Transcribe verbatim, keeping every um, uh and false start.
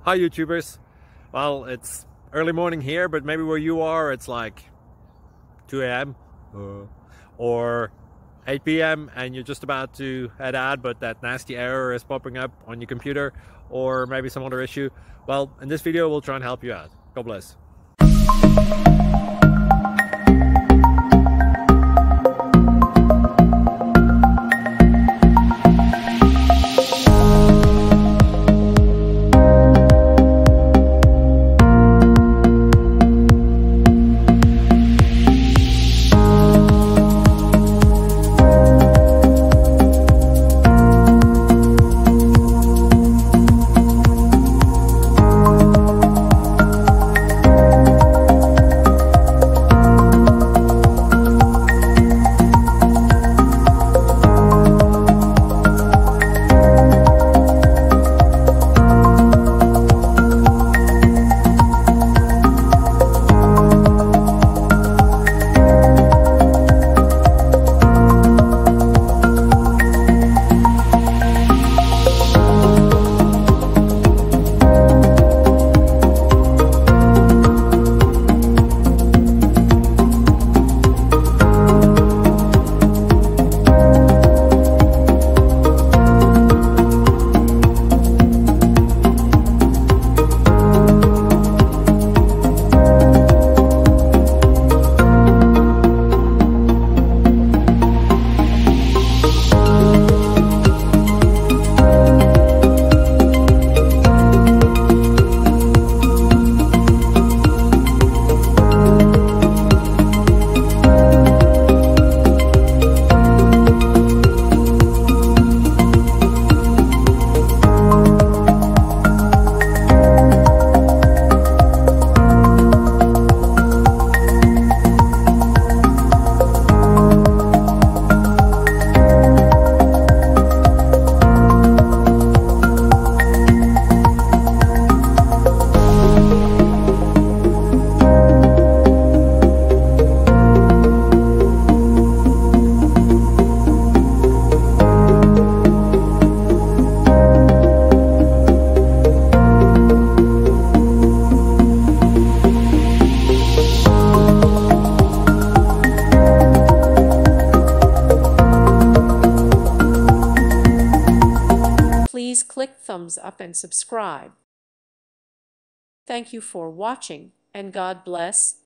Hi YouTubers. Well, it's early morning here, but maybe where you are it's like two A M uh, or eight P M and you're just about to head out, but that nasty error is popping up on your computer, or maybe some other issue. Well, in this video we'll try and help you out. God bless. Please click thumbs up and subscribe. Thank you for watching, and God bless.